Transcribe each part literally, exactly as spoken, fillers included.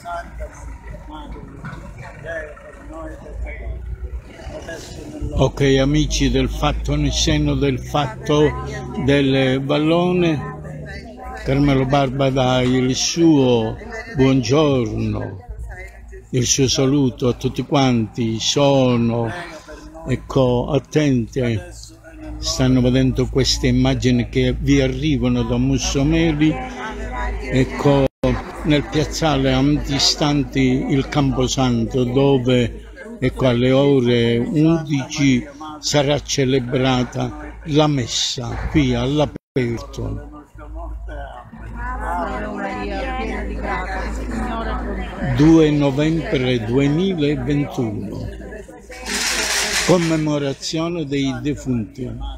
Ok amici del Fatto nel Seno del Fatto del Vallone, Carmelo Barba dà il suo buongiorno, il suo saluto a tutti quanti. Sono, ecco, attenti, stanno vedendo queste immagini che vi arrivano da Mussomeli, ecco, nel piazzale antistanti il Camposanto, dove ecco alle ore undici sarà celebrata la messa qui all'aperto. due novembre duemilaventuno, commemorazione dei defunti.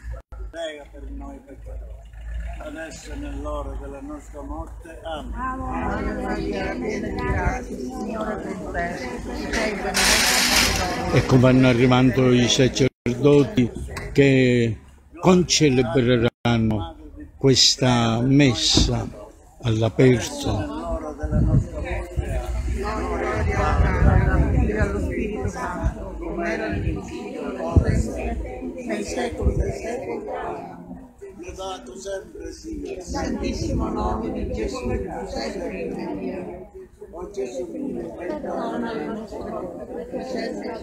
Adesso nell'ora della nostra morte. Amen. Ecco, vanno arrivando i sacerdoti che concelebreranno questa messa all'aperto. Nell'ora della nostra morte. Allo Spirito Santo, come era all'inizio, nei secoli dei secoli. Lodato sempre sia. Santissimo nome di Gesù, tu sei prima in Dio. O Gesù mio, Perdona le nostre colpe, che sempre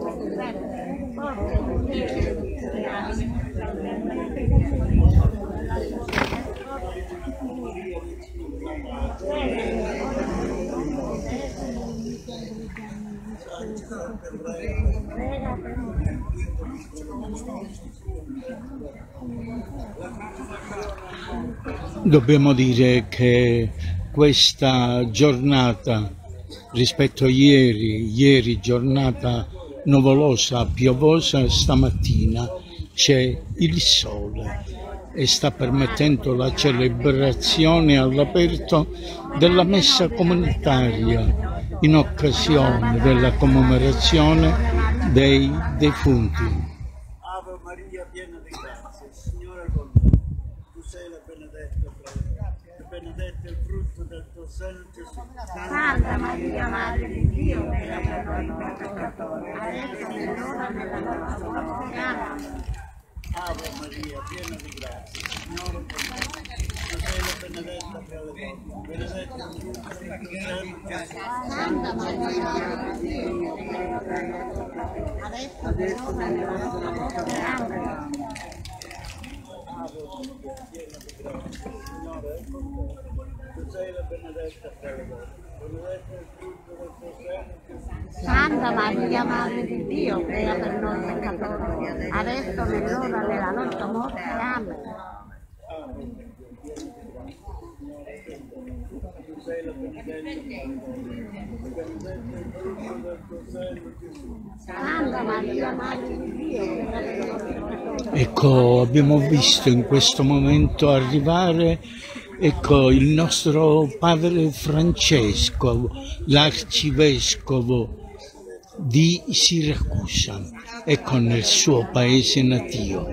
Dobbiamo dire che questa giornata rispetto a ieri, ieri giornata nuvolosa, piovosa, stamattina c'è il sole e sta permettendo la celebrazione all'aperto della messa comunitaria in occasione della commemorazione dei defunti. Ave Maria, piena di grazia, il Signore è con te. Tu sei la benedetta fra le donne, e benedetto è il frutto del tuo seno, Gesù. Santa Maria, Madre di Dio, prega per noi peccatori, adesso e nell'ora della nostra morte. Amen. Ave Maria, piena di grazia, il Signore è con te. Tu sei la benedetta fra le donne, benedetto è il frutto del tuo seno, Gesù. Santa Maria, Madre di Dio, prega per noi peccatori, adesso e nell'ora della nostra morte. Amen. Ave Maria, piena di grazia, il Signore è con te. Tu sei la benedetta fra le donne, benedetto è il frutto del tuo seno, Gesù. Santa Maria, Madre di Dio, prega per noi peccatori, adesso e nell'ora della nostra morte. Amen. Tu sei la benedetta fra le donne, benedetto è il frutto del tuo seno, Gesù. Santa Maria, Madre di Dio, prega per noi peccatori. Ecco, abbiamo visto in questo momento arrivare, ecco, il nostro padre Francesco, l'arcivescovo di Siracusa, ecco, nel suo paese natio.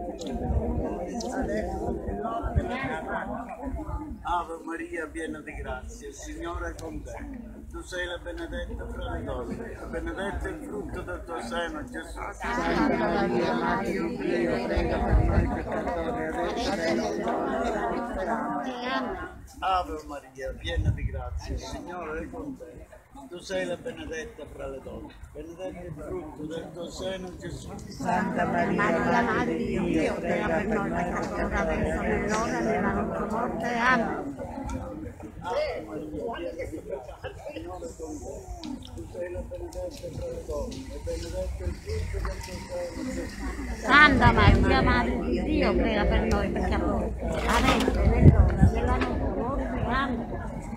Ave Maria, piena di grazia, il Signore è con te. Tu sei la benedetta fra le donne, e benedetto è il frutto del tuo seno, Gesù. Santa Maria, Madre di Dio, prega per noi peccatori, adesso e nell'ora della nostra morte. Amen. Ave Maria, piena di grazia, il Signore è con te. Tu sei la benedetta fra le donne, benedetto è il frutto del tuo seno, Gesù. Santa Maria, Madre di Dio, prega per noi peccatori, adesso e nell'ora della nostra morte. Amen. Ave Maria, piena di grazia, il Signore è con te. Tu sei la benedetta fra le donne, e benedetto è il frutto del tuo seno, Gesù. Santa Maria, Madre di Dio, prega per noi peccatori, adesso e nell'ora della nostra morte. Amen.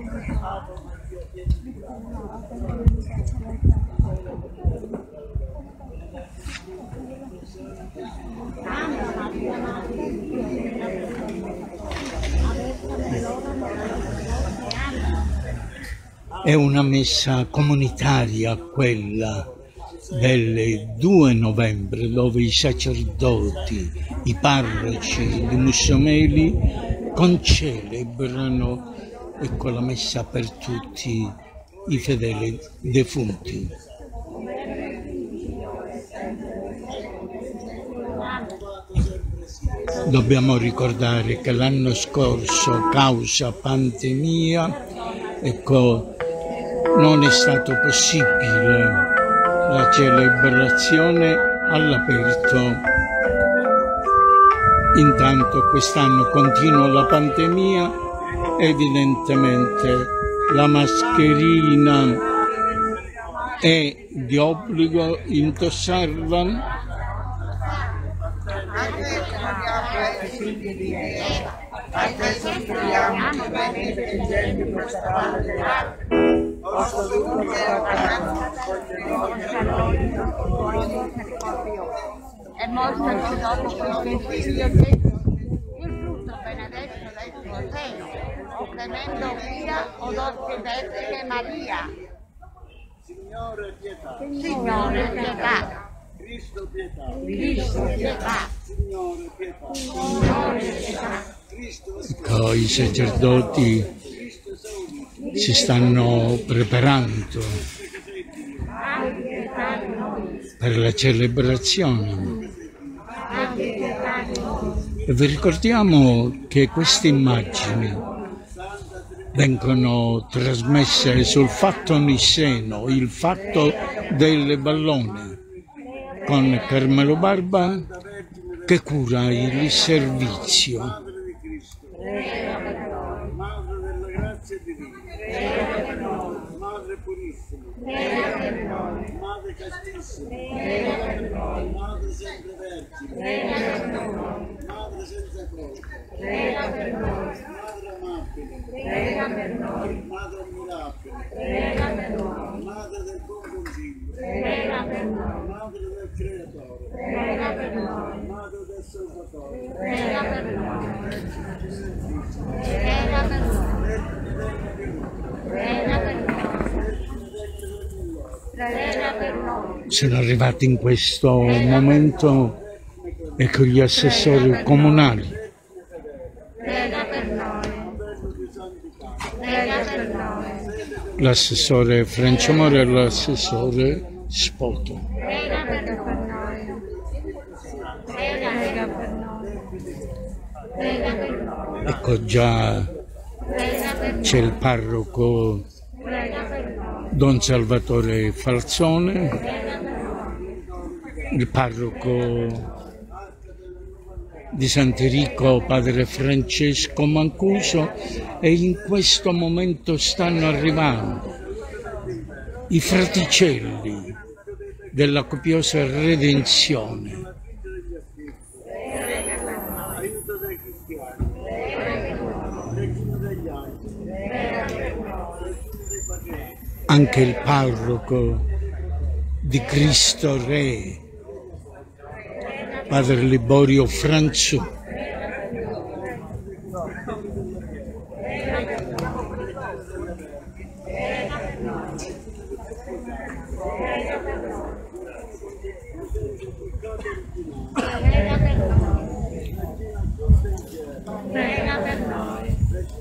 Santa Maria, Madre di Dio, prega per noi peccatori, adesso e nell'ora della nostra morte. Amen. È una messa comunitaria quella del due novembre, dove i sacerdoti, i parroci di Mussomeli concelebrano, ecco, la messa per tutti i fedeli defunti. Dobbiamo ricordare che l'anno scorso, causa pandemia, ecco, non è stato possibile la celebrazione all'aperto. Intanto quest'anno continua la pandemia, evidentemente la mascherina è di obbligo indossarla. E mostrati dopo questo figlio il frutto benedetto del tuo seno, o clemendo via, o dolce Vergine Maria. Signore pietà. Signore pietà. Cristo pietà. Cristo pietà. Signore pietà. Signore pietà. Cristo Ecco, i sacerdoti si stanno preparando per la celebrazione. E vi ricordiamo che queste immagini vengono trasmesse sul fatto niceno, il fatto delle ballone, con Carmelo Barba che cura il servizio. Madre di Cristo. Madre della grazia divina. Madre purissima. Madre castissima. Madre sempre vergine. Madre senza croce. Madre amabile. Madre ammirabile. Madre del buon consiglio. Madre del creatore. Madre del salvatore. Prega per noi. Prega per noi. Prega per noi. Sono arrivati in questo momento ecco gli assessori comunali. Prega per noi. Prega per noi. L'assessore Franciamore e l'assessore Spoto. Prega per noi. Prega per noi. Prega per noi. Ecco già Prega per noi. c'è il parroco Prega per noi. Don Salvatore Falzone, Prega per noi. il parroco di Sant'Erico Padre Francesco Mancuso, e in questo momento stanno arrivando i fraticelli della copiosa redenzione. Aiuto dei cristiani. Regino degli angeli. Regino dei pagani. Anche il parroco di Cristo Re, Padre Liborio Franzu. Prega per noi. Prega per noi.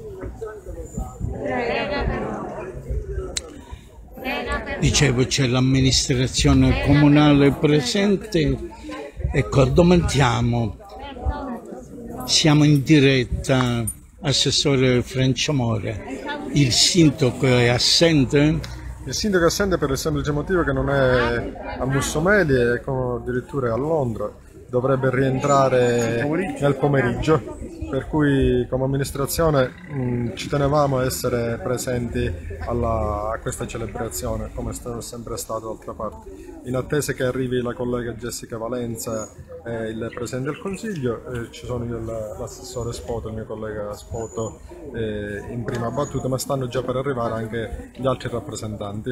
Prega per noi. Prega per noi. Dicevo, c'è l'amministrazione comunale presente. Ecco, domandiamo, siamo in diretta, assessore Franciamore, il sindaco è assente? Il sindaco è assente per il semplice motivo che non è a Mussomeli e addirittura è a Londra, dovrebbe rientrare nel pomeriggio, per cui come amministrazione mh, ci tenevamo a essere presenti alla, a questa celebrazione, come è sempre stato d'altra parte. In attesa che arrivi la collega Jessica Valenza e il Presidente del Consiglio, eh, ci sono l'assessore Spoto, il mio collega Spoto eh, in prima battuta, ma stanno già per arrivare anche gli altri rappresentanti.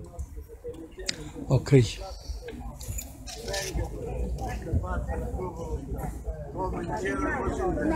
Ok. Come in cielo così in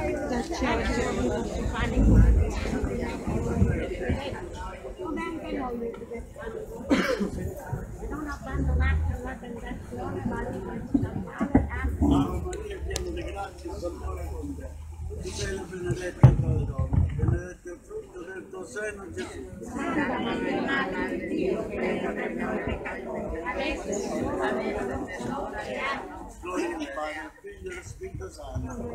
Non abbandonate la tentazione, ma liberarci dal male. Ave Maria, piena di grazia, il Signore è con te. Tu sei la benedetta tra le donne, benedetto il frutto del tuo seno, Gesù. Santa Maria, Madre Padre, Figlio e Spirito Santo.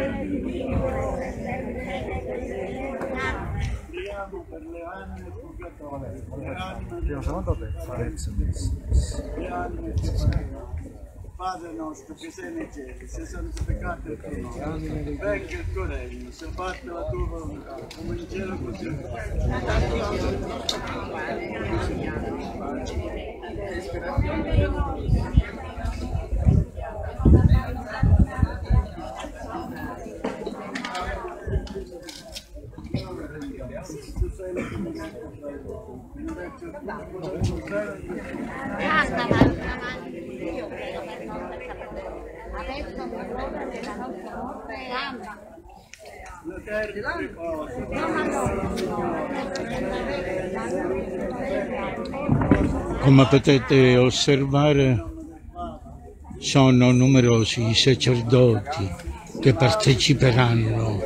Preghiamo per le anime purgatorie, le anime Dio santo te, farezza le anime che pregano. Padre nostro che sei nei cieli, sia santificato il tuo nome, venga il tuo regno, sia fatta la tua volontà, come in cielo così in tu sei la benedetta tra i uomini, benedetto il frutto del tuo seno. Santa Maria, Madre di Dio, prega per noi peccatori, adesso è l'ora della nostra morte. Amen. L'eterno riposo. Come potete osservare, sono numerosi i sacerdoti che parteciperanno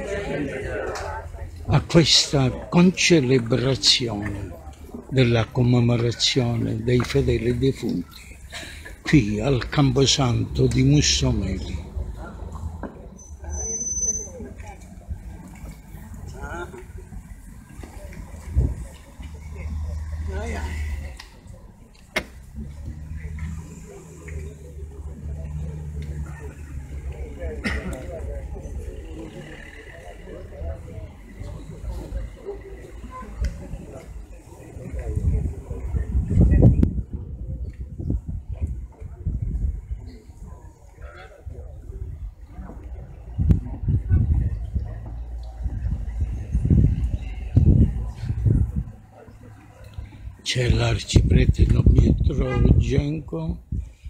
a questa concelebrazione della commemorazione dei fedeli defunti qui al Camposanto di Mussomeli. C'è l'arciprete Pietro Genco,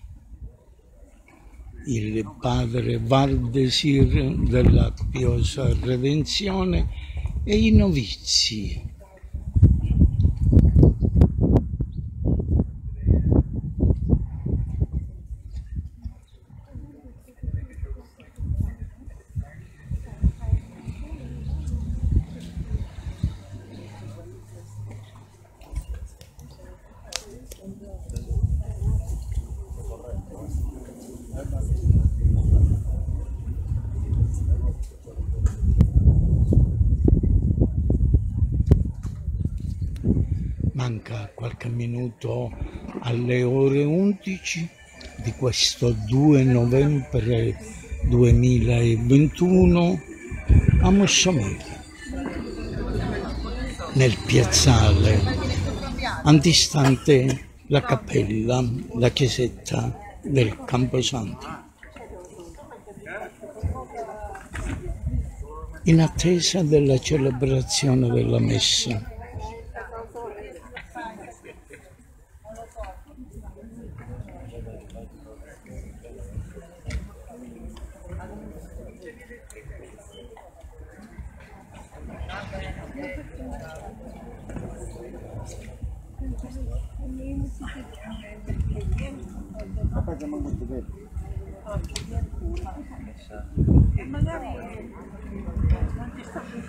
il padre Valdesir della Piosa Redenzione e i novizi. Manca qualche minuto alle ore undici di questo due novembre duemilaventuno a Mussomeli, nel piazzale antistante la cappella, la chiesetta del Camposanto, in attesa della celebrazione della messa. E magari non ci sta più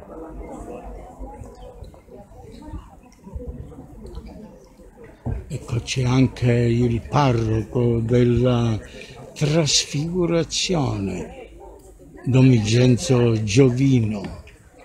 Ecco c'è anche il parroco della Trasfigurazione, Don Vincenzo Giovino.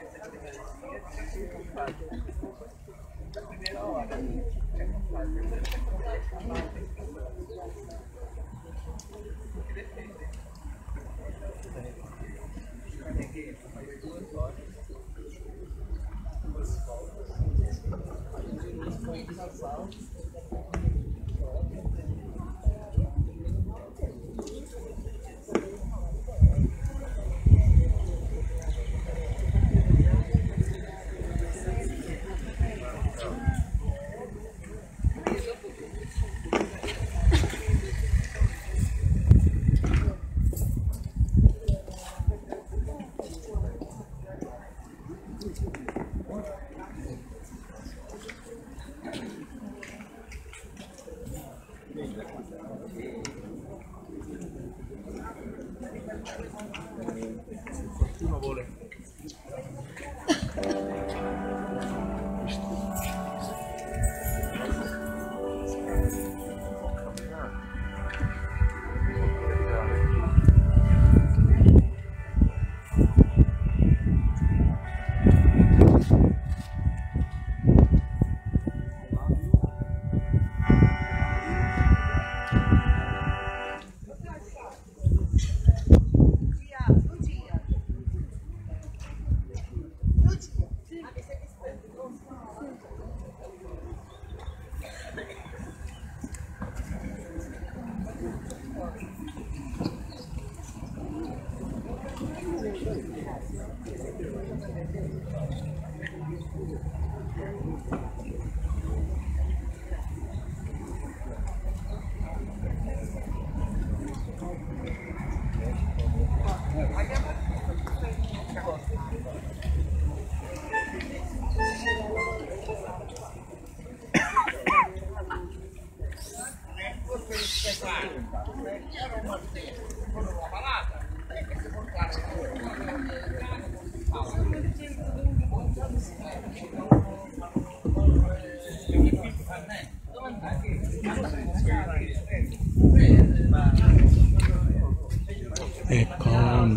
Ecco,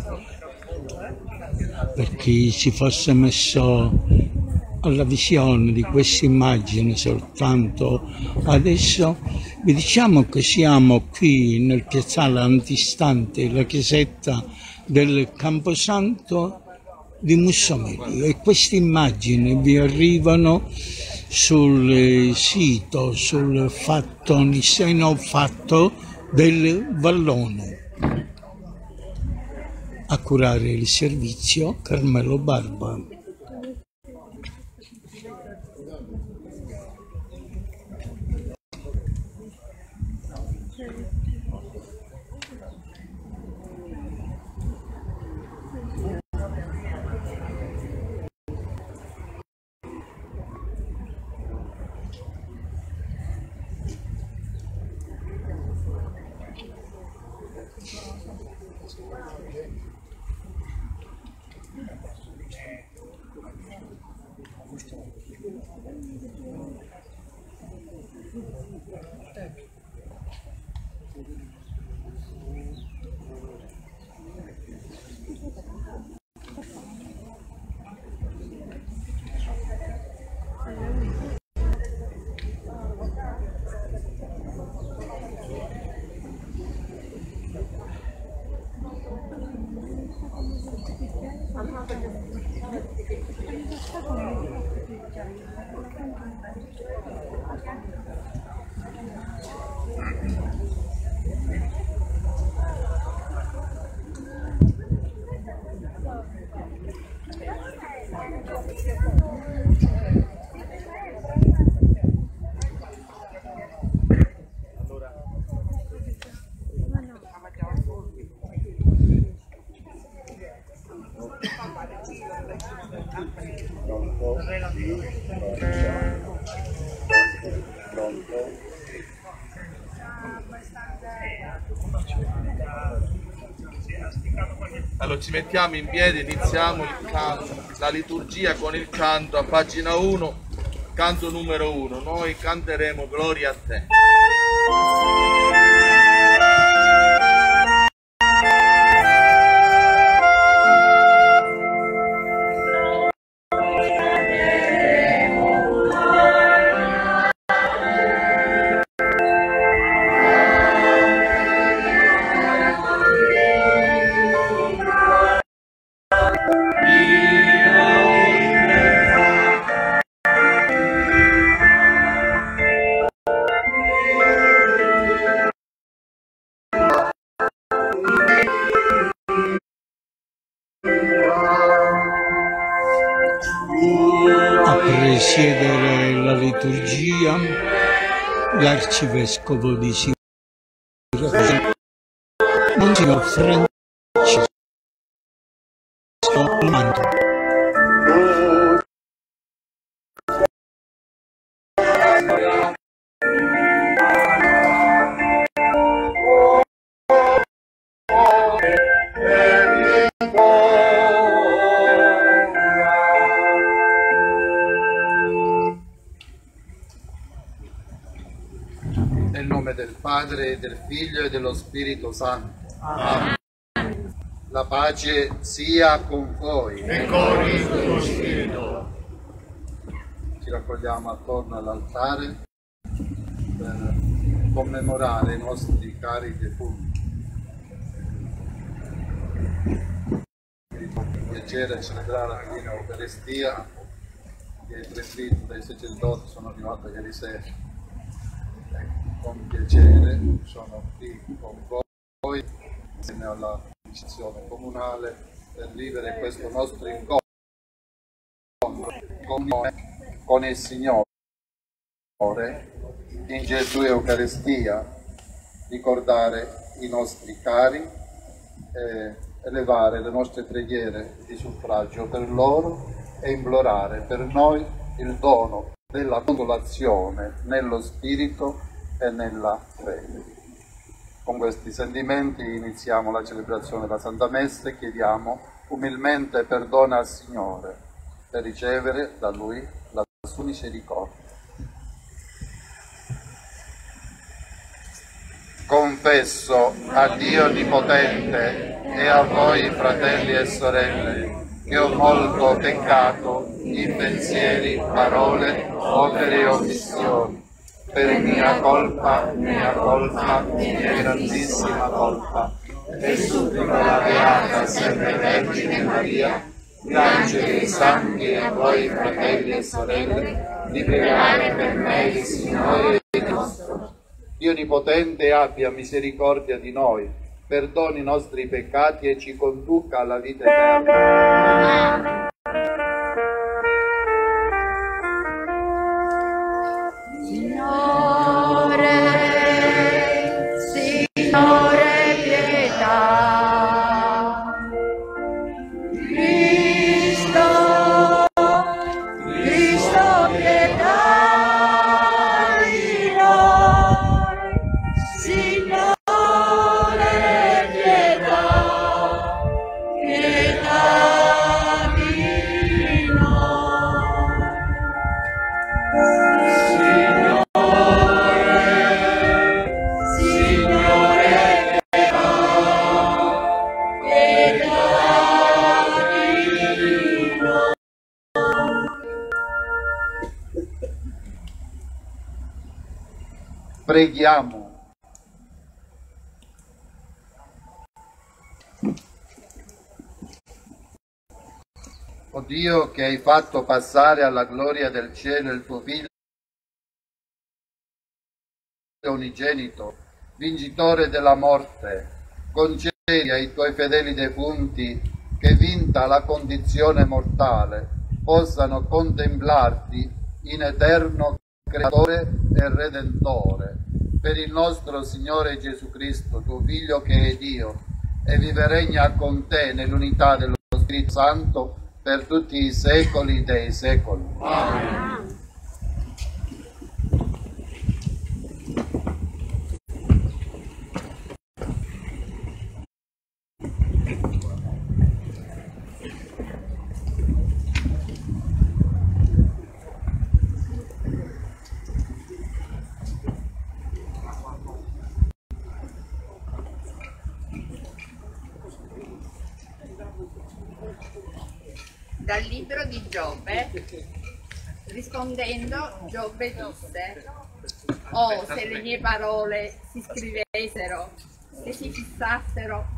per chi si fosse messo alla visione di questa immagine soltanto adesso, vi diciamo che siamo qui nel piazzale antistante la chiesetta del Camposanto di Mussomelio e queste immagini vi arrivano sul sito, sul fatto niceno fatto del Vallone. A curare il servizio Carmelo Barba. Allora ci mettiamo in piedi, iniziamo il canto, la liturgia con il canto a pagina uno, canto numero uno. Noi canteremo Gloria a te. A presiedere la liturgia l'arcivescovo di Siracusa, Monsignor Francesco Manto. Nel nome del Padre, del Figlio e dello Spirito Santo. Amen. La pace sia con voi. E con il tuo spirito. Ci raccogliamo attorno all'altare per commemorare i nostri cari defunti. Mi fa piacere celebrare la Divina Eucaristia, che i presbiteri dei sacerdoti sono arrivati ieri sera. Con piacere sono qui con voi insieme alla amministrazione comunale per vivere questo nostro incontro con, con il Signore in Gesù Eucaristia, ricordare i nostri cari e elevare le nostre preghiere di suffragio per loro e implorare per noi il dono della consolazione nello spirito e nella fede. Con questi sentimenti iniziamo la celebrazione della Santa Messa e chiediamo umilmente perdono al Signore per ricevere da Lui la sua misericordia. Confesso a Dio Onnipotente e a voi fratelli e sorelle che ho molto peccato in pensieri, parole, opere e omissioni. Per mia colpa, mia colpa, mia grandissima colpa, e supplico la Beata sempre Vergine Maria, gli angeli e i santi e a voi fratelli e sorelle, di pregare per me il Signore nostro. Dio Onnipotente abbia misericordia di noi, perdoni i nostri peccati e ci conduca alla vita eterna. Preghiamo. O Dio, che hai fatto passare alla gloria del cielo il tuo Figlio unigenito, vincitore della morte, concedi ai tuoi fedeli defunti che, vinta la condizione mortale, possano contemplarti in eterno Creatore e Redentore, per il nostro Signore Gesù Cristo, tuo Figlio che è Dio, e vive e regna con te nell'unità dello Spirito Santo per tutti i secoli dei secoli. Amen. Dal libro di Giobbe, rispondendo, Giobbe disse: «Oh, se le mie parole si scrivessero, se si fissassero».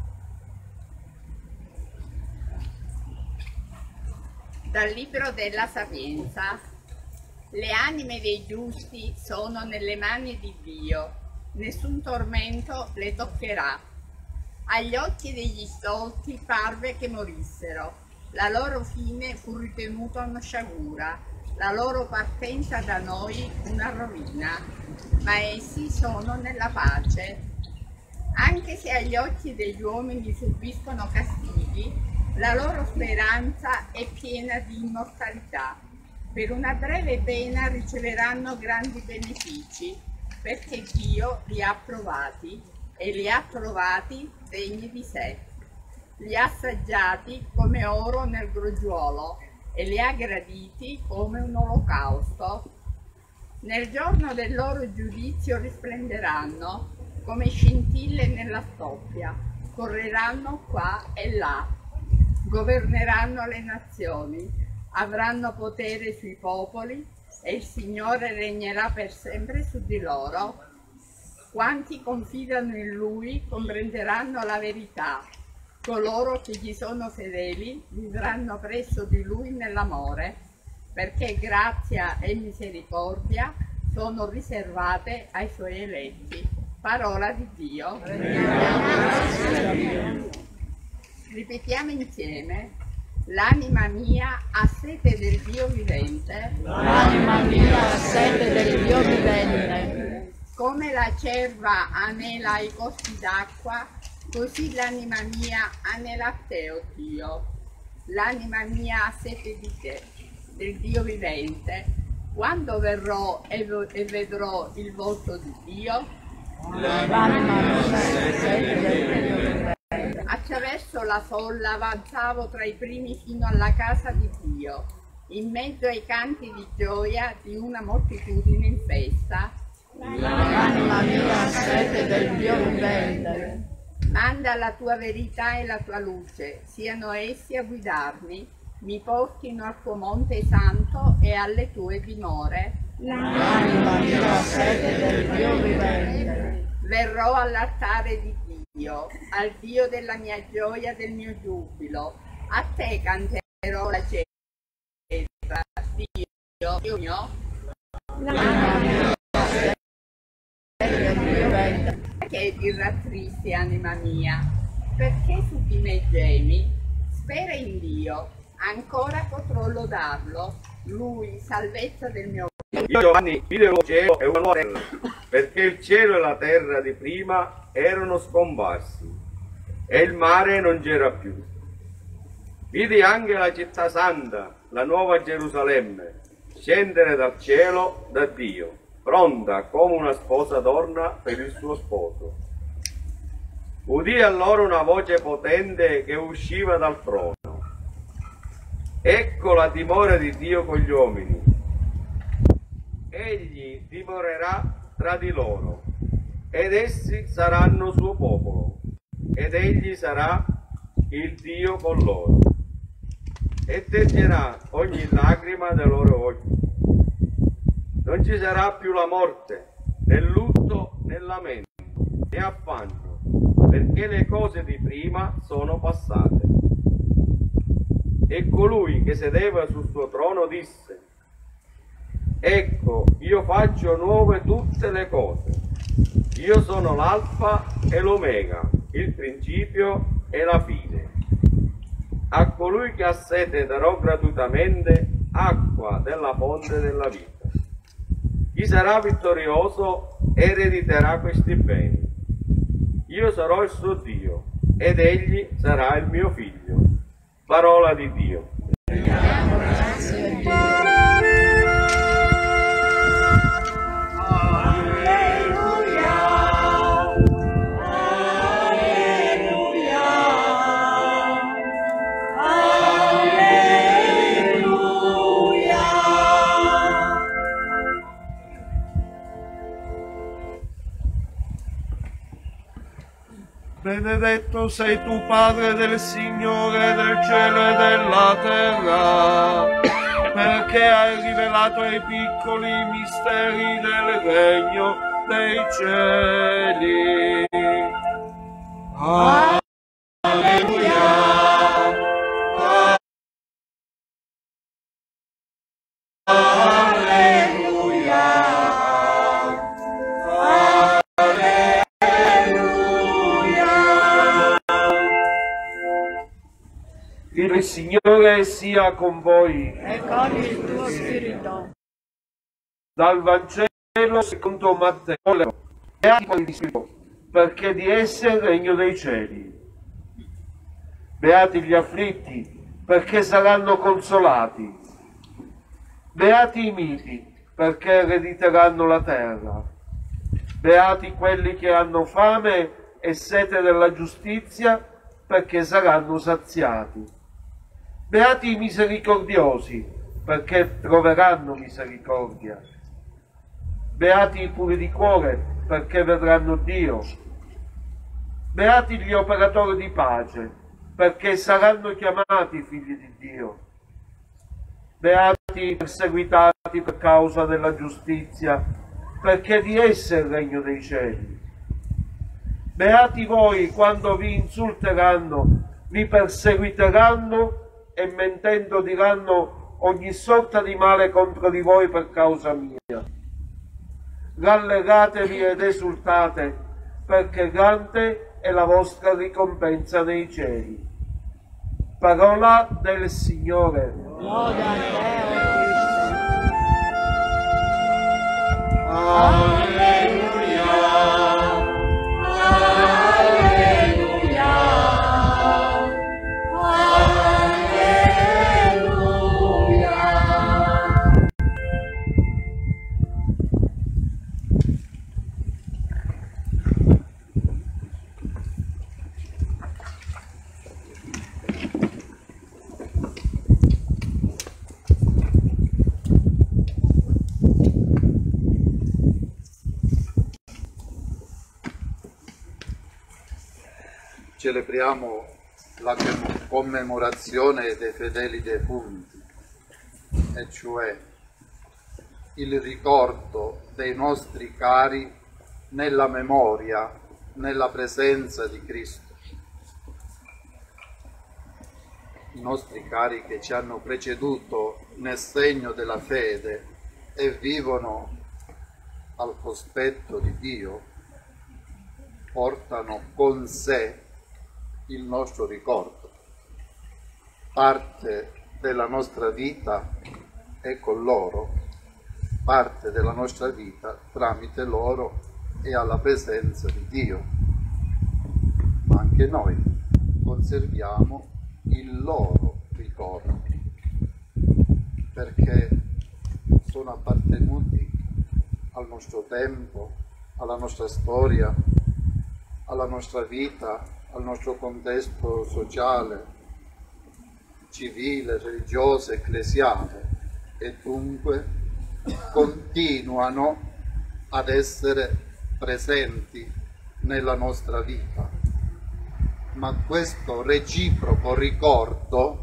Dal libro della Sapienza: le anime dei giusti sono nelle mani di Dio, nessun tormento le toccherà. Agli occhi degli stolti parve che morissero, la loro fine fu ritenuta una sciagura, la loro partenza da noi una rovina, ma essi sono nella pace. Anche se agli occhi degli uomini subiscono castighi, la loro speranza è piena di immortalità. Per una breve pena riceveranno grandi benefici, perché Dio li ha provati e li ha trovati degni di sé. Li ha assaggiati come oro nel crogiuolo e li ha graditi come un olocausto. Nel giorno del loro giudizio risplenderanno come scintille nella stoppia, correranno qua e là, governeranno le nazioni, avranno potere sui popoli e il Signore regnerà per sempre su di loro. Quanti confidano in Lui comprenderanno la verità. Coloro che gli sono fedeli vivranno presso di Lui nell'amore, perché grazia e misericordia sono riservate ai Suoi eletti. Parola di Dio. Ripetiamo insieme. L'anima mia ha sete del Dio vivente. L'anima mia ha sete del Dio vivente. Come la cerva anela ai corsi d'acqua, così l'anima mia anela a te, o Dio. L'anima mia ha sete di te, del Dio vivente. Quando verrò e vedrò il volto di Dio? L'anima mia ha sete del Dio vivente. Attraverso la folla avanzavo tra i primi fino alla casa di Dio, in mezzo ai canti di gioia di una moltitudine in festa. L'anima mia ha sete del Dio vivente. Manda la tua verità e la tua luce, siano essi a guidarmi, mi portino al tuo monte santo e alle tue dimore. L'anima mia ha sete del Dio vivente. Verrò all'altare di Dio, al Dio della mia gioia, del mio giubilo. A te canterò la cetra, Dio, Dio mio. L'anima mia ha sete del Dio vivente. Perché ti rattristi, anima mia? Perché su di me gemi? Spera in Dio, ancora potrò lodarlo, Lui, salvezza del mio Io Giovanni vide un cielo e una nuova terra, perché il cielo e la terra di prima erano scomparsi e il mare non c'era più. Vidi anche la città santa, la nuova Gerusalemme, scendere dal cielo da Dio, pronta come una sposa torna per il suo sposo. Udì allora una voce potente che usciva dal trono. Ecco la dimora di Dio con gli uomini. Egli dimorerà tra di loro, ed essi saranno suo popolo, ed egli sarà il Dio con loro, e teggerà ogni lacrima dai loro occhi. Non ci sarà più la morte, né lutto, né lamento, né affanno, perché le cose di prima sono passate. E colui che sedeva sul suo trono disse: Ecco, io faccio nuove tutte le cose. Io sono l'Alfa e l'Omega, il principio e la fine. A colui che ha sete darò gratuitamente acqua della fonte della vita. Chi sarà vittorioso erediterà questi beni. Io sarò il suo Dio, ed egli sarà il mio figlio. Parola di Dio. Grazie a Dio. benedetto sei tu, Padre del Signore del cielo e della terra, perché hai rivelato ai piccoli i misteri del regno dei cieli. Alleluia. Il Signore sia con voi. E con il tuo spirito. Dal Vangelo secondo Matteo. Beati quelli spirito, perché di essi è il regno dei cieli. Beati gli afflitti, perché saranno consolati. Beati i miti, perché erediteranno la terra. Beati quelli che hanno fame e sete della giustizia, perché saranno saziati. Beati i misericordiosi, perché troveranno misericordia. Beati i puri di cuore, perché vedranno Dio. Beati gli operatori di pace, perché saranno chiamati figli di Dio. Beati i perseguitati per causa della giustizia, perché di essi è il regno dei cieli. Beati voi quando vi insulteranno, vi perseguiteranno e mentendo diranno ogni sorta di male contro di voi per causa mia. Rallegratevi ed esultate, perché grande è la vostra ricompensa nei cieli. Parola del Signore. Lode a te, o Cristo. Alleluia. Celebriamo la commemorazione dei fedeli defunti, e cioè il ricordo dei nostri cari nella memoria, nella presenza di Cristo. I nostri cari che ci hanno preceduto nel segno della fede e vivono al cospetto di Dio, portano con sé il nostro ricordo. Parte della nostra vita è con loro, parte della nostra vita tramite loro è alla presenza di Dio. Ma anche noi conserviamo il loro ricordo, perché sono appartenuti al nostro tempo, alla nostra storia, alla nostra vita, al nostro contesto sociale, civile, religioso, ecclesiale, e dunque continuano ad essere presenti nella nostra vita. Ma questo reciproco ricordo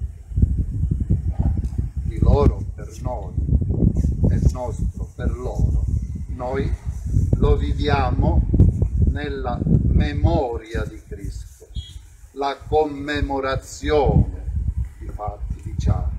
di loro per noi e nostro per loro, noi lo viviamo nella memoria di Cristo, la commemorazione, infatti diciamo,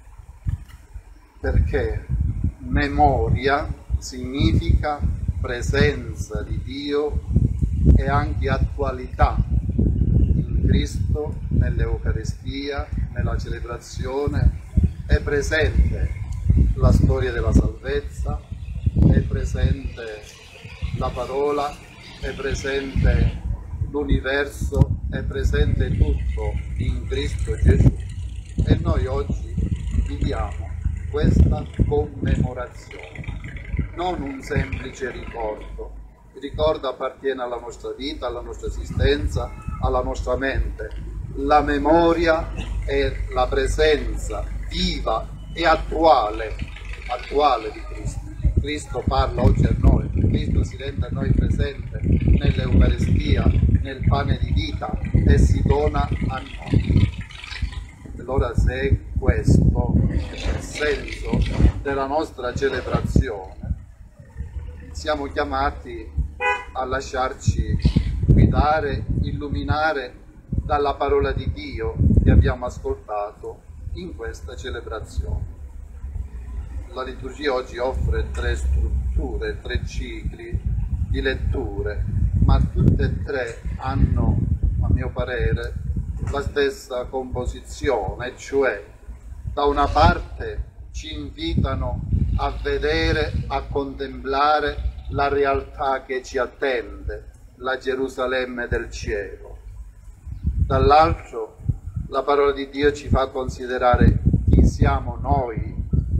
perché memoria significa presenza di Dio e anche attualità in Cristo, nell'Eucaristia, nella celebrazione. È presente la storia della salvezza, è presente la parola, è presente l'universo, è presente tutto in Cristo Gesù, e noi oggi viviamo questa commemorazione, non un semplice ricordo. Il ricordo appartiene alla nostra vita, alla nostra esistenza, alla nostra mente. La memoria è la presenza viva e attuale, attuale di Cristo. Cristo parla oggi a noi, Cristo si rende a noi presente nell'Eucaristia, nel pane di vita e si dona a noi. Allora se è questo il senso della nostra celebrazione, siamo chiamati a lasciarci guidare, illuminare dalla parola di Dio che abbiamo ascoltato in questa celebrazione. La liturgia oggi offre tre strutture, tre cicli di letture, ma tutte e tre hanno, a mio parere, la stessa composizione, cioè da una parte ci invitano a vedere, a contemplare la realtà che ci attende, la Gerusalemme del cielo. Dall'altro la parola di Dio ci fa considerare chi siamo noi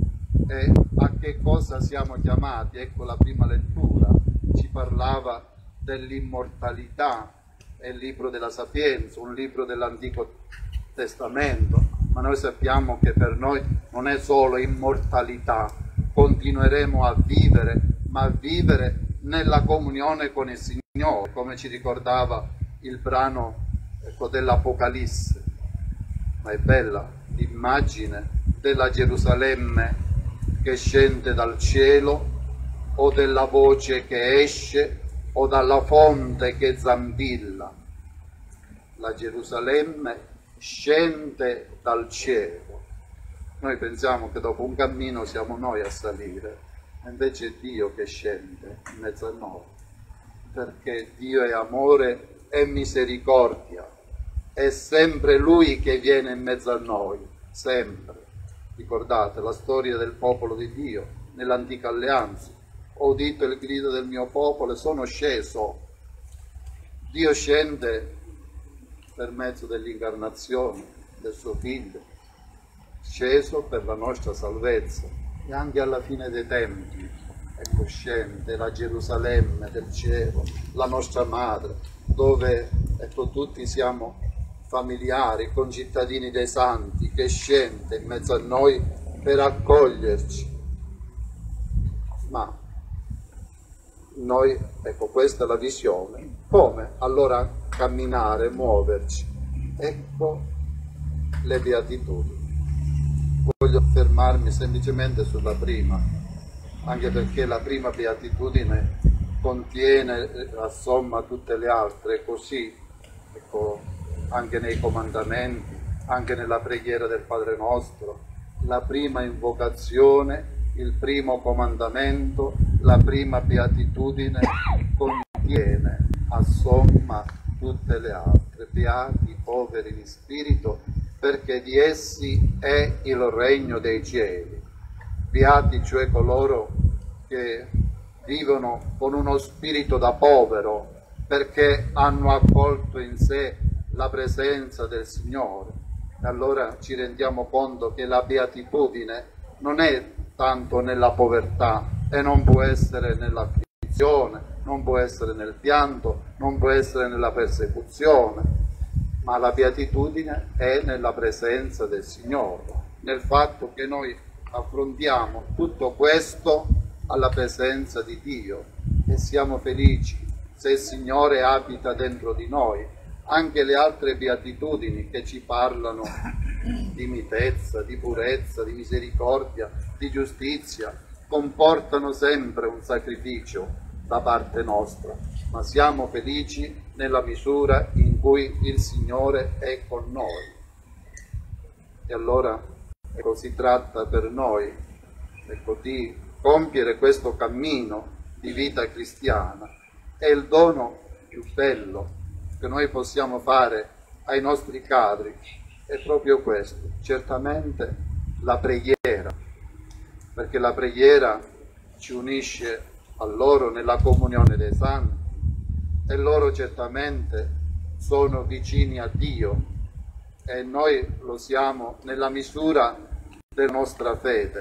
e a che cosa siamo chiamati. Ecco, la prima lettura ci parlava dell'immortalità, è il libro della Sapienza, un libro dell'Antico Testamento, ma noi sappiamo che per noi non è solo immortalità, continueremo a vivere, ma a vivere nella comunione con il Signore, come ci ricordava il brano, ecco, dell'Apocalisse. Ma è bella l'immagine della Gerusalemme che scende dal cielo, o della voce che esce, o dalla fonte che zampilla. La Gerusalemme scende dal cielo. Noi pensiamo che dopo un cammino siamo noi a salire, invece è Dio che scende in mezzo a noi, perché Dio è amore e misericordia, è sempre Lui che viene in mezzo a noi, sempre. Ricordate la storia del popolo di Dio nell'antica alleanza: ho udito il grido del mio popolo e sono sceso. Dio scende per mezzo dell'incarnazione del suo Figlio, sceso per la nostra salvezza, e anche alla fine dei tempi, ecco, scende la Gerusalemme del cielo, la nostra madre, dove, ecco, tutti siamo familiari, concittadini dei santi, che scende in mezzo a noi per accoglierci. Ma noi, ecco, questa è la visione. Come allora camminare, muoverci? Ecco le beatitudini. Voglio fermarmi semplicemente sulla prima, anche perché la prima beatitudine contiene, assomma tutte le altre, così, ecco, anche nei comandamenti, anche nella preghiera del Padre Nostro, la prima invocazione, il primo comandamento, la prima beatitudine contiene, assomma tutte le altre. Beati i poveri di spirito, perché di essi è il regno dei cieli. Beati, cioè coloro che vivono con uno spirito da povero, perché hanno accolto in sé la presenza del Signore. E allora ci rendiamo conto che la beatitudine non è tanto nella povertà, e non può essere nell'afflizione, non può essere nel pianto, non può essere nella persecuzione, ma la beatitudine è nella presenza del Signore, nel fatto che noi affrontiamo tutto questo alla presenza di Dio e siamo felici se il Signore abita dentro di noi. Anche le altre beatitudini che ci parlano di mitezza, di purezza, di misericordia, di giustizia, comportano sempre un sacrificio da parte nostra, ma siamo felici nella misura in cui il Signore è con noi. E allora, ecco, si tratta per noi, ecco, di compiere questo cammino di vita cristiana. È il dono più bello che noi possiamo fare ai nostri cari, è proprio questo, certamente la preghiera, perché la preghiera ci unisce a loro nella comunione dei santi, e loro certamente sono vicini a Dio e noi lo siamo nella misura della nostra fede.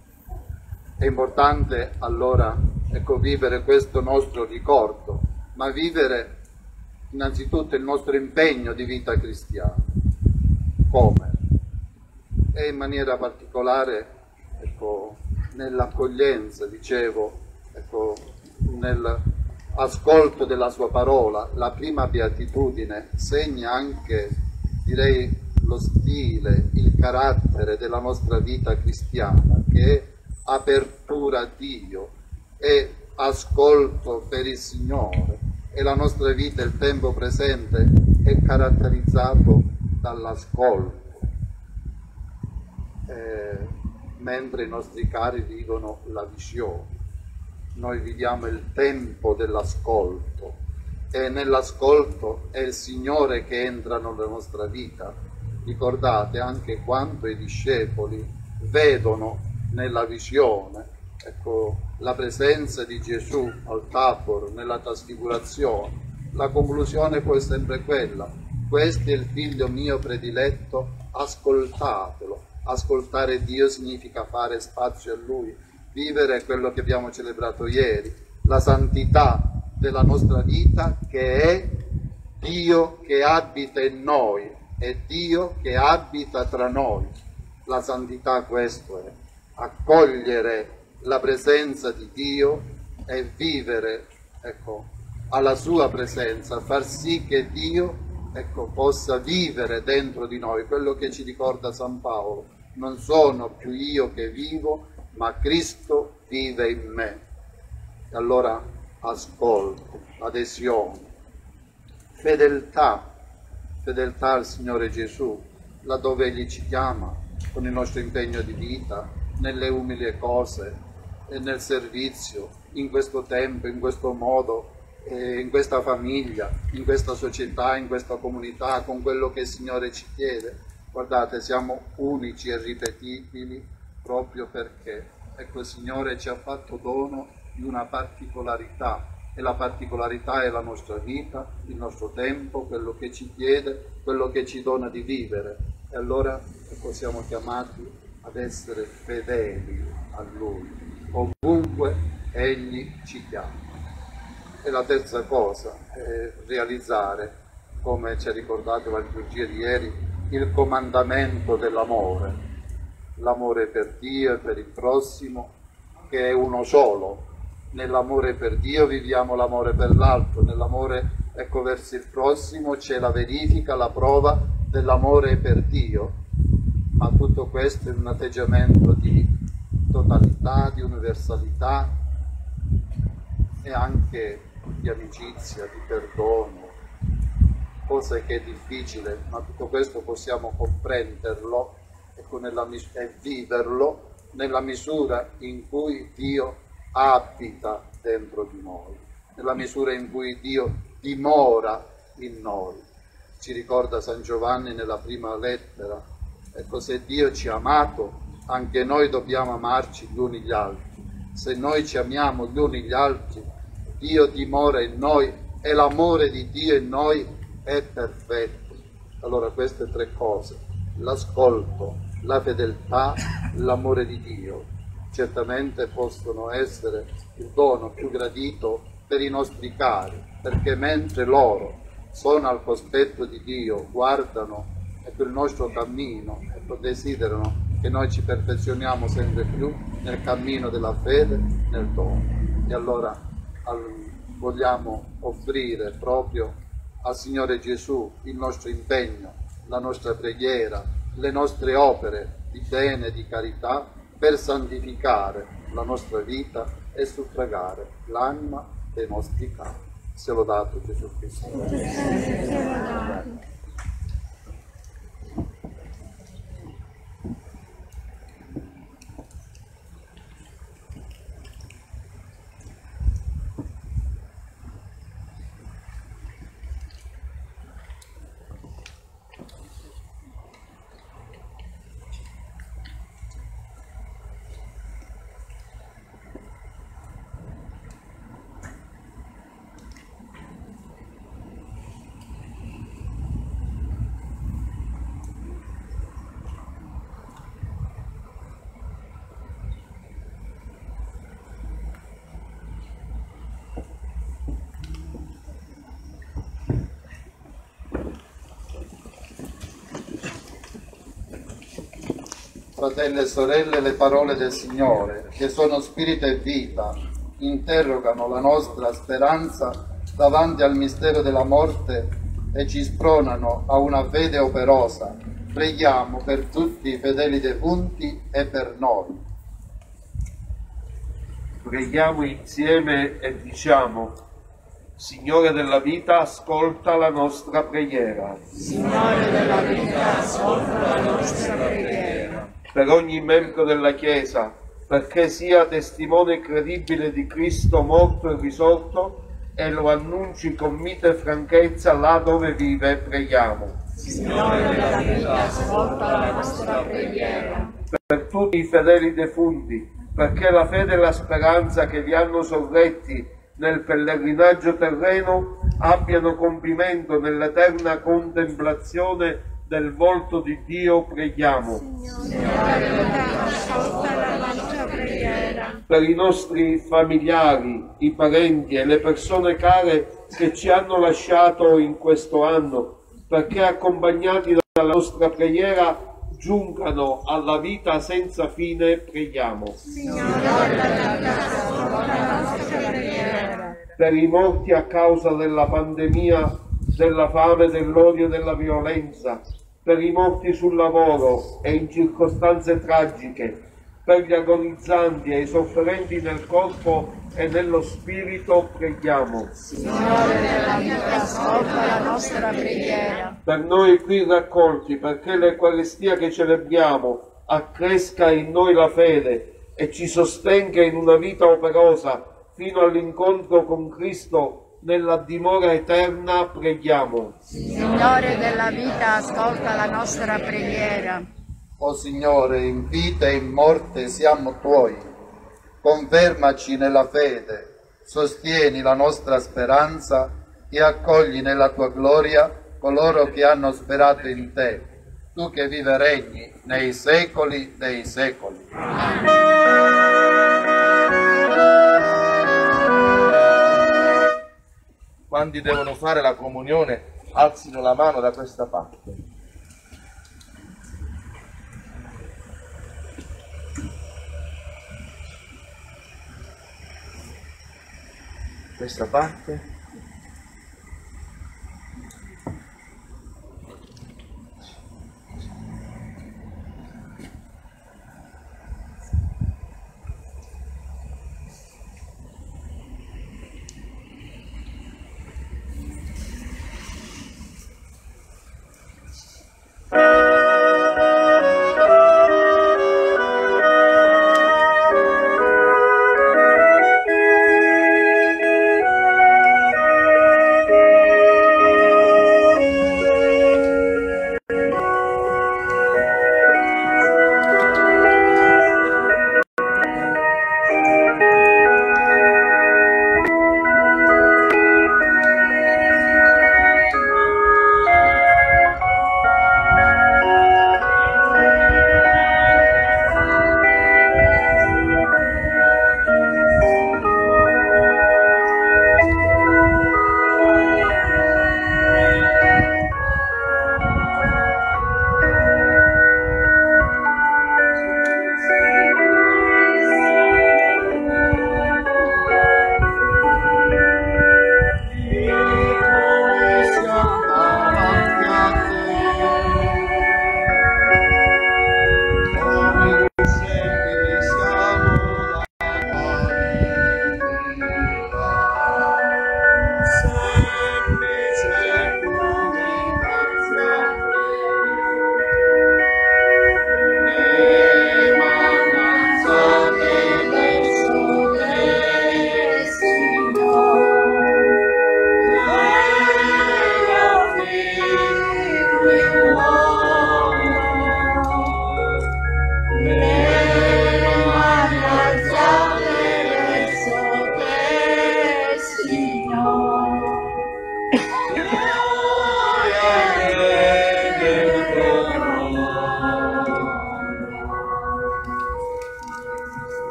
È importante allora, ecco, vivere questo nostro ricordo, ma vivere innanzitutto il nostro impegno di vita cristiana. Come? E in maniera particolare, ecco, nell'accoglienza, dicevo, ecco, nel ascolto della sua parola. La prima beatitudine segna anche, direi, lo stile, il carattere della nostra vita cristiana, che è apertura a Dio, è ascolto per il Signore, e la nostra vita, il tempo presente, è caratterizzato dall'ascolto, eh, mentre i nostri cari vivono la visione. Noi viviamo il tempo dell'ascolto, e nell'ascolto è il Signore che entra nella nostra vita. Ricordate anche quando i discepoli vedono nella visione, ecco, la presenza di Gesù al Tabor, nella trasfigurazione. La conclusione poi è sempre quella: questo è il figlio mio prediletto, ascoltatelo. Ascoltare Dio significa fare spazio a Lui, vivere quello che abbiamo celebrato ieri, la santità della nostra vita, che è Dio che abita in noi, è Dio che abita tra noi. La santità, questo è: accogliere la presenza di Dio e vivere, ecco, alla sua presenza, far sì che Dio, ecco, possa vivere dentro di noi. Quello che ci ricorda San Paolo: non sono più io che vivo, ma Cristo vive in me. E allora ascolto, adesione, fedeltà, fedeltà al Signore Gesù, laddove Egli ci chiama, con il nostro impegno di vita, nelle umili cose e nel servizio, in questo tempo, in questo modo, eh, in questa famiglia, in questa società, in questa comunità, con quello che il Signore ci chiede. Guardate, siamo unici e ripetibili proprio perché, ecco, il Signore ci ha fatto dono di una particolarità, e la particolarità è la nostra vita, il nostro tempo, quello che ci chiede, quello che ci dona di vivere. E allora, ecco, siamo chiamati ad essere fedeli a Lui, ovunque Egli ci chiama. E la terza cosa è realizzare, come ci ha ricordato la liturgia di ieri, il comandamento dell'amore, l'amore per Dio e per il prossimo, che è uno solo. Nell'amore per Dio viviamo l'amore per l'altro, nell'amore, ecco, verso il prossimo c'è la verifica, la prova dell'amore per Dio. Ma tutto questo è un atteggiamento di totalità, di universalità e anche di amicizia, di perdono, cosa che è difficile, ma tutto questo possiamo comprenderlo, ecco, nella, e viverlo nella misura in cui Dio abita dentro di noi, nella misura in cui Dio dimora in noi. Ci ricorda San Giovanni nella prima lettera: ecco, se Dio ci ha amato, anche noi dobbiamo amarci gli uni gli altri. Se noi ci amiamo gli uni gli altri, Dio dimora in noi e l'amore di Dio in noi è perfetto. Allora queste tre cose, l'ascolto, la fedeltà, l'amore di Dio, certamente possono essere il dono più gradito per i nostri cari, perché mentre loro sono al cospetto di Dio, guardano, ecco, il nostro cammino, ecco, desiderano che noi ci perfezioniamo sempre più nel cammino della fede, nel dono. E allora al, vogliamo offrire proprio al Signore Gesù il nostro impegno, la nostra preghiera, le nostre opere di bene e di carità per santificare la nostra vita e suffragare l'anima dei nostri cari. Sia lodato Gesù Cristo. Fratelli e sorelle, le parole del Signore, che sono spirito e vita, interrogano la nostra speranza davanti al mistero della morte e ci spronano a una fede operosa. Preghiamo per tutti i fedeli defunti e per noi. Preghiamo insieme e diciamo: Signore della vita, ascolta la nostra preghiera. Signore della vita, ascolta la nostra preghiera. Per ogni membro della Chiesa, perché sia testimone credibile di Cristo morto e risorto e lo annunci con mite franchezza là dove vive, preghiamo. Signore della vita, ascolta la nostra preghiera. Per tutti i fedeli defunti, perché la fede e la speranza che li hanno sorretti nel pellegrinaggio terreno abbiano compimento nell'eterna contemplazione del volto di Dio, preghiamo. Signore della vita, ascolta la nostra preghiera. Per i nostri familiari, i parenti e le persone care che ci hanno lasciato in questo anno, perché accompagnati dalla nostra preghiera giungano alla vita senza fine, preghiamo. Signore della vita, ascolta la nostra preghiera. Per i morti a causa della pandemia, della fame, dell'odio e della violenza, per i morti sul lavoro e in circostanze tragiche, per gli agonizzanti e i sofferenti nel corpo e nello spirito, preghiamo. Signore della vita, ascolta la nostra preghiera. Per noi qui raccolti, perché l'Eucaristia che celebriamo accresca in noi la fede e ci sostenga in una vita operosa fino all'incontro con Cristo nella dimora eterna, preghiamo. Signore della vita, ascolta la nostra preghiera. O Signore, in vita e in morte siamo Tuoi. Confermaci nella fede, sostieni la nostra speranza e accogli nella Tua gloria coloro che hanno sperato in Te, Tu che vive e regni nei secoli dei secoli. Quanti devono fare la comunione, alzino la mano da questa parte. Questa parte.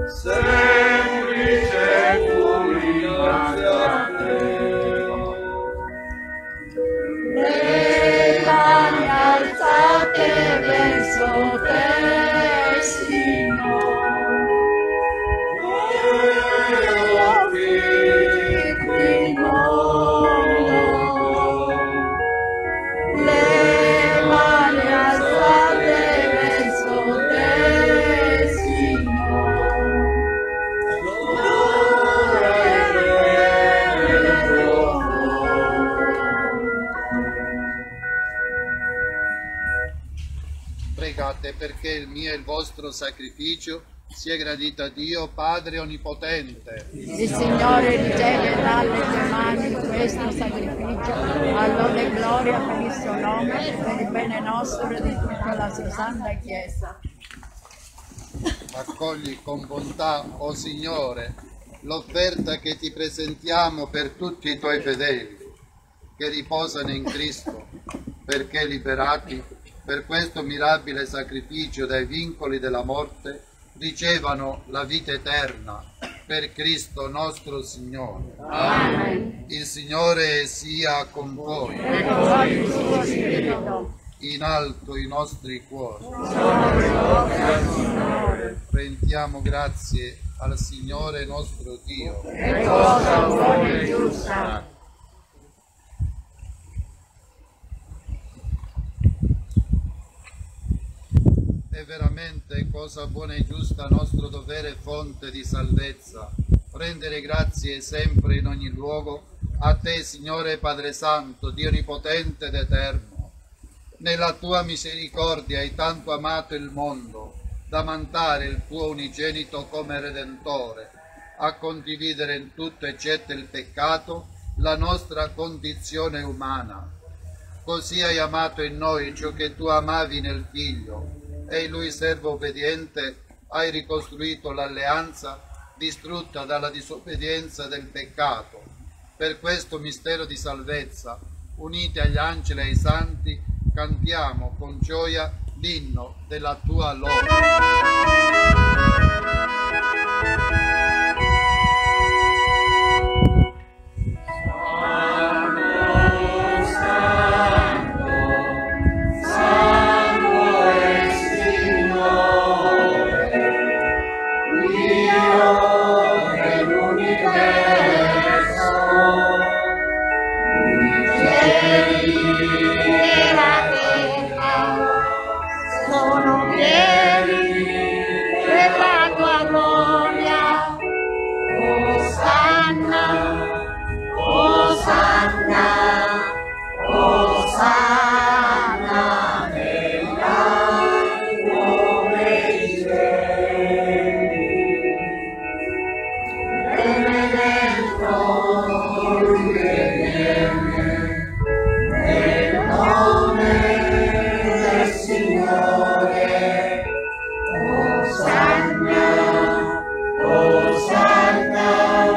semplice umiliazione. Le mani alzate verso te, Signore. Il mondo, le mani alzate verso te, Signore. Pregate perché il mio e il vostro sacrificio sia gradito a Dio Padre Onnipotente. Il Signore riceve dalle tue mani questo sacrificio, all'onore e gloria per il suo nome, per il bene nostro e di tutta la sua santa Chiesa. Accogli con bontà, o Signore, l'offerta che ti presentiamo per tutti i tuoi fedeli, che riposano in Cristo, perché liberati per questo mirabile sacrificio dai vincoli della morte, ricevano la vita eterna per Cristo nostro Signore. Amen. Il Signore sia con voi. E con il suo spirito. In alto i nostri cuori. Signore. Rendiamo grazie al Signore nostro Dio. È cosa buona e giusta. È veramente cosa buona e giusta, nostro dovere e fonte di salvezza, rendere grazie sempre in ogni luogo a te, Signore Padre Santo, Dio Onnipotente ed Eterno. Nella tua misericordia hai tanto amato il mondo, da mandare il tuo unigenito come Redentore, a condividere in tutto eccetto il peccato la nostra condizione umana. Così hai amato in noi ciò che tu amavi nel Figlio, e in lui servo obbediente hai ricostruito l'alleanza distrutta dalla disobbedienza del peccato. Per questo mistero di salvezza, uniti agli angeli e ai santi, cantiamo con gioia l'inno della tua lode. Sono pieni della tua gloria. Osanna, Osanna, Osanna negli alti dei cieli. Benedetto lui che viene nel nome del Signore. Osanna, Osanna,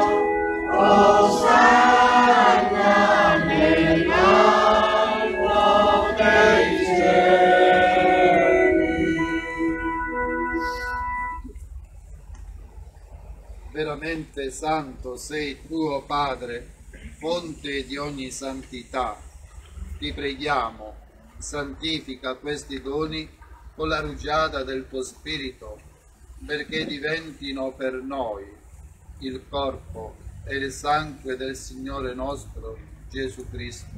Osanna nell'alto dei cieli. Veramente santo sei tu, o Padre, fonte di ogni santità. Ti preghiamo, santifica questi doni con la rugiada del tuo Spirito, perché diventino per noi il corpo e il sangue del Signore nostro Gesù Cristo.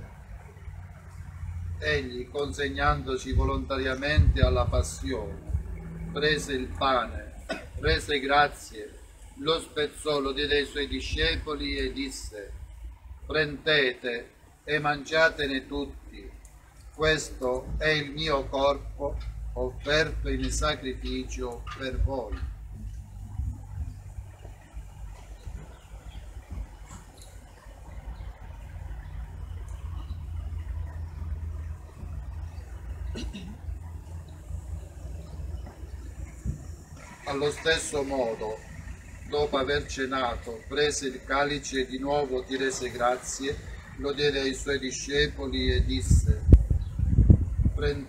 Egli, consegnandoci volontariamente alla passione, prese il pane, rese grazie, lo spezzò, lo diede ai suoi discepoli e disse: prendete e mangiatene tutti, questo è il mio corpo offerto in sacrificio per voi. Allo stesso modo, dopo aver cenato, prese il calice e di nuovo ti rese grazie, lo diede ai suoi discepoli e disse: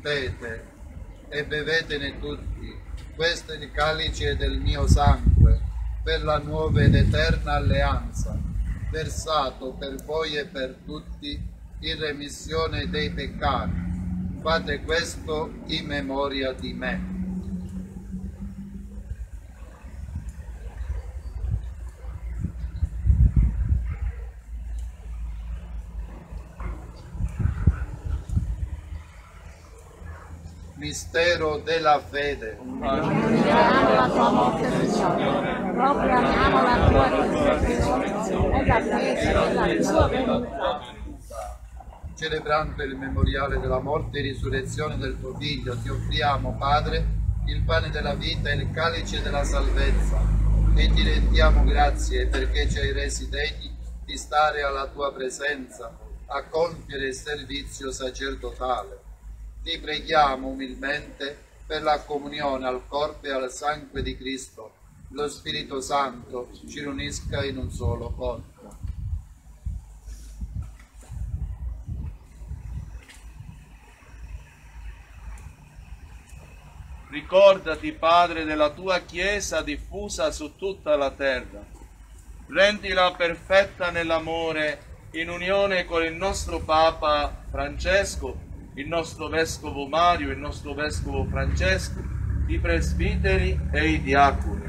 prendete e bevetene tutti, questo è il calice del mio sangue, per la nuova ed eterna alleanza, versato per voi e per tutti in remissione dei peccati. Fate questo in memoria di me. Mistero della fede. Proclamiamo la tua morte, Signore. Proclamiamo la tua risurrezione e l'attesa della tua venuta. Celebrando il memoriale della morte e risurrezione del tuo Figlio, ti offriamo, Padre, il pane della vita e il calice della salvezza, e ti rendiamo grazie perché ci hai resi degni di stare alla tua presenza, a compiere il servizio sacerdotale. Ti preghiamo umilmente per la comunione al corpo e al sangue di Cristo. Lo Spirito Santo ci riunisca in un solo corpo. Ricordati, Padre, della tua Chiesa diffusa su tutta la terra. Rendila perfetta nell'amore, in unione con il nostro Papa Francesco, il nostro Vescovo Mario, il nostro Vescovo Francesco, i presbiteri e i diaconi.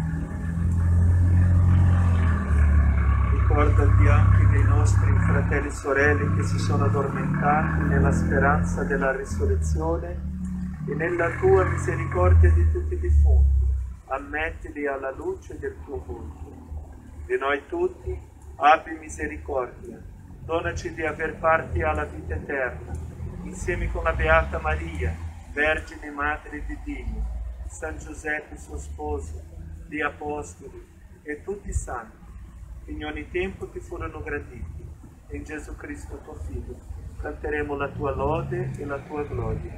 Ricordati anche dei nostri fratelli e sorelle che si sono addormentati nella speranza della risurrezione e nella tua misericordia di tutti i defunti. Ammettili alla luce del tuo volto. Di noi tutti abbi misericordia. Donaci di aver parte alla vita eterna, insieme con la Beata Maria, Vergine Madre di Dio, San Giuseppe suo sposo, gli Apostoli e tutti i santi, che in ogni tempo ti furono graditi. E in Gesù Cristo tuo Figlio canteremo la tua lode e la tua gloria.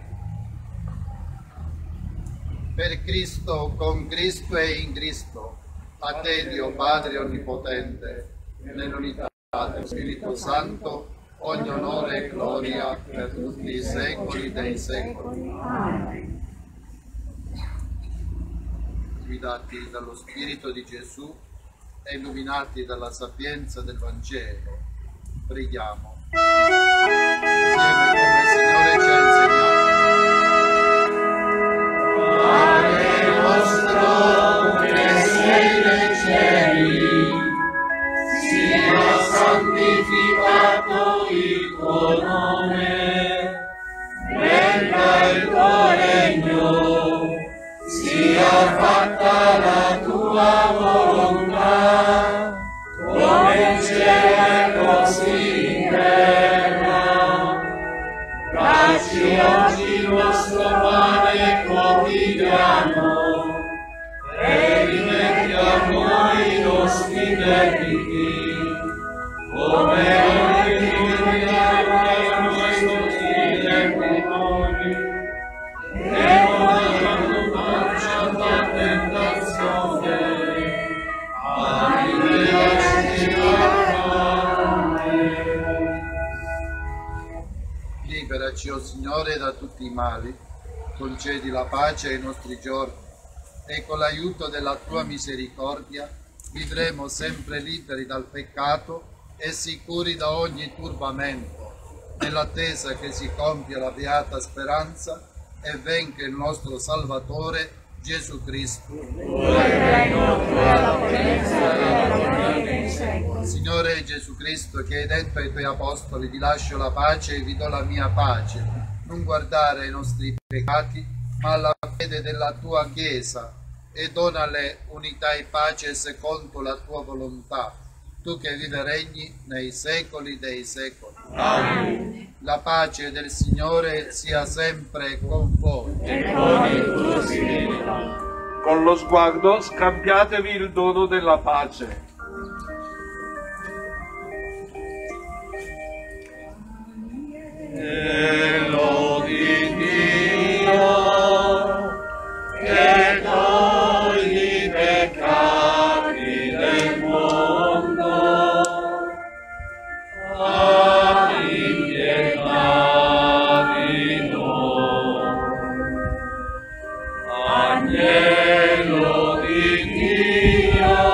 Per Cristo, con Cristo e in Cristo, a te Dio Padre Onnipotente, nell'unità dello Spirito Santo, ogni onore e gloria per tutti i secoli dei secoli. Amen. Guidati dallo Spirito di Gesù e illuminati dalla sapienza del Vangelo, preghiamo. Insieme come il Signore ci ha insegnato. Padre nostro che sei nei cieli, sia santificato il tuo nome, venga il tuo regno, sia fatta la tua volontà, come in cielo e così in terra. Dacci oggi il nostro pane quotidiano, e rimetti a noi i nostri debiti, come noi rimettiamo ai nostri debitori, e non faccia la tentazione, ma liberaci dal male. Liberaci, o Signore, da tutti i mali, concedi la pace ai nostri giorni, e con l'aiuto della tua misericordia vivremo sempre liberi dal peccato e sicuri da ogni turbamento, nell'attesa che si compia la beata speranza e venga il nostro Salvatore Gesù Cristo. Signore Gesù Cristo, che hai detto ai tuoi apostoli: vi lascio la pace e vi do la mia pace, non guardare ai nostri peccati, ma alla fede della tua Chiesa, e donale unità e pace secondo la tua volontà, tu che vivi e regni nei secoli dei secoli. Amen. La pace del Signore sia sempre con voi. E con il tuo spirito. Con lo sguardo scambiatevi il dono della pace. E lodi Dio, che togli i peccati del mondo, abbi pietà di noi. Agnello di Dio,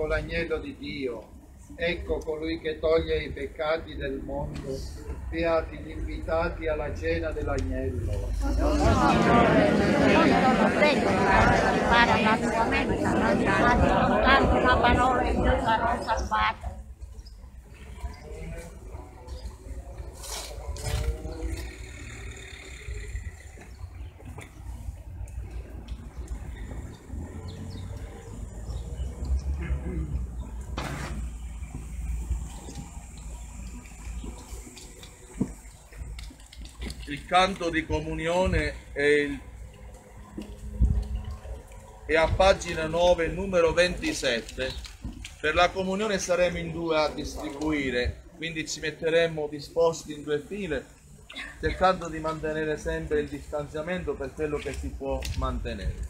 ecco l'agnello di Dio, ecco colui che toglie i peccati del mondo, beati gli invitati alla cena dell'agnello. Non sono degno di fare la tua messa, ma soltanto una parola e io sarò salvato. Il canto di comunione è, il, è a pagina nove, numero ventisette. Per la comunione saremo in due a distribuire, quindi ci metteremo disposti in due file, cercando di mantenere sempre il distanziamento per quello che si può mantenere.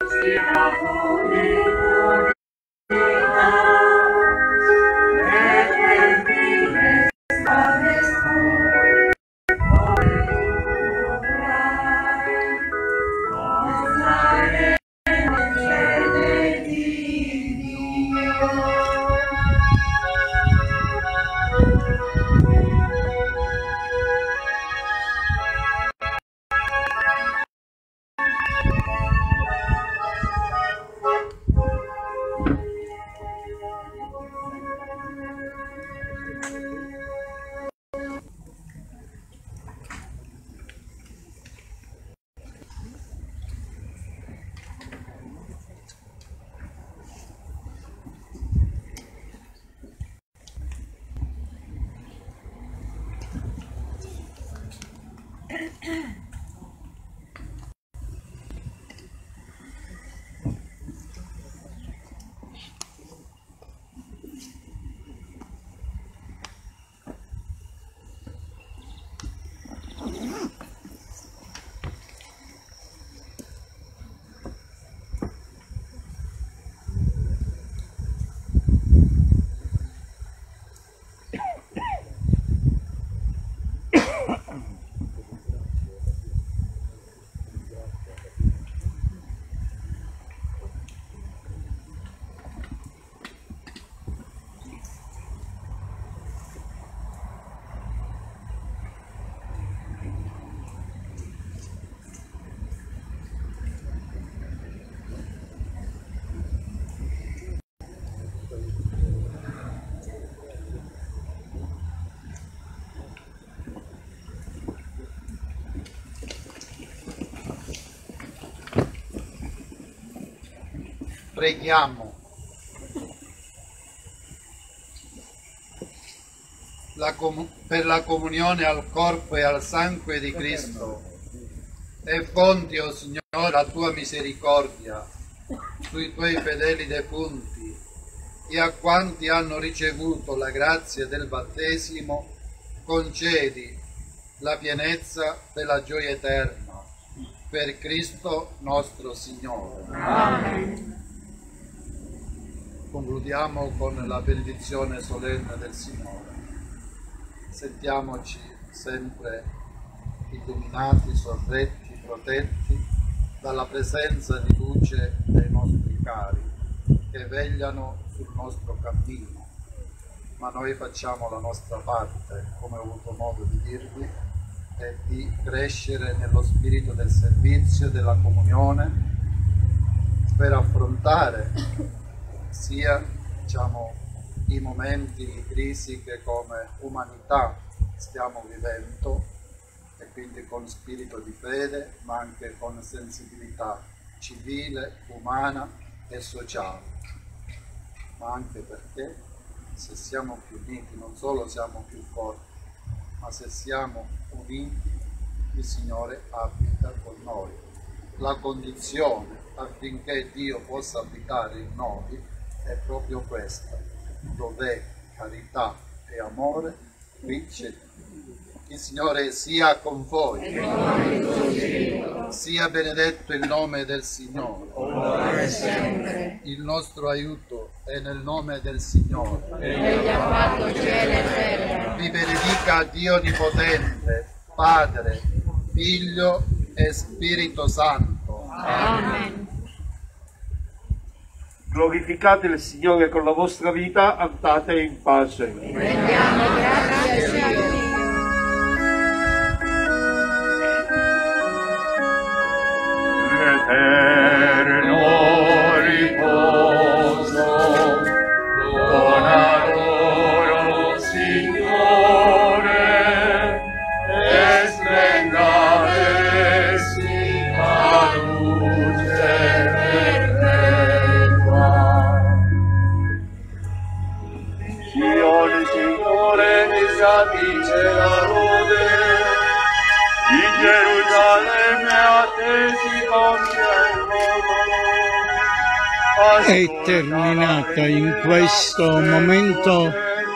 Preghiamo. La per la comunione al corpo e al sangue di Cristo e fondi, o Signore, la tua misericordia sui tuoi fedeli defunti e a quanti hanno ricevuto la grazia del battesimo, concedi la pienezza della gioia eterna per Cristo nostro Signore. Amen. Concludiamo con la benedizione solenne del Signore. Sentiamoci sempre illuminati, sorretti, protetti dalla presenza di luce dei nostri cari che vegliano sul nostro cammino. Ma noi facciamo la nostra parte, come ho avuto modo di dirvi, e di crescere nello spirito del servizio e della comunione per affrontare sia, diciamo, i momenti di crisi che come umanità stiamo vivendo, e quindi con spirito di fede, ma anche con sensibilità civile, umana e sociale. Ma anche perché se siamo più uniti non solo siamo più forti, ma se siamo uniti il Signore abita con noi. La condizione affinché Dio possa abitare in noi è proprio questa: dov'è carità e amore, qui c'è. Il Signore sia con voi, sia benedetto il nome del Signore, il nostro aiuto è nel nome del Signore. Egli ha fatto cielo e terra. Vi benedica Dio Onnipotente, Padre, Figlio e Spirito Santo. Amen. Glorificate il Signore con la vostra vita, andate in pace. Rendiamo grazie a Dio. L'eterno riposo, dona loro, Signore, e splenda essi la luce perpetua. Sione, Signore, mi s'avvice la lode, in Gerusalemme a te si compie il È terminata in questo momento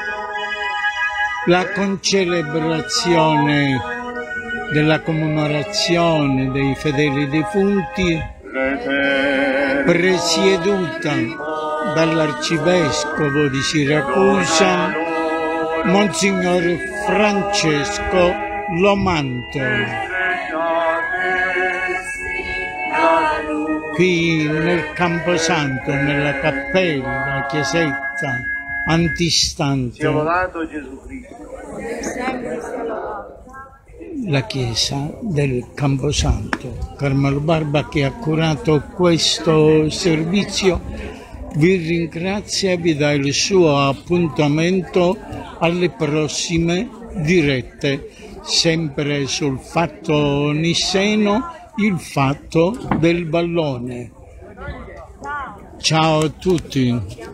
la concelebrazione della commemorazione dei fedeli defunti. presieduta dall'arcivescovo di Siracusa, Monsignor Francesco Lomanto. Qui nel Camposanto, nella cappella, chiesetta antistante, Sia lodato Gesù Cristo. la chiesa del Camposanto. Carmelo Barba, che ha curato questo servizio, vi ringrazia e vi dà il suo appuntamento alle prossime dirette, sempre sul Fatto Nisseno, il fatto del vallone. Ciao a tutti.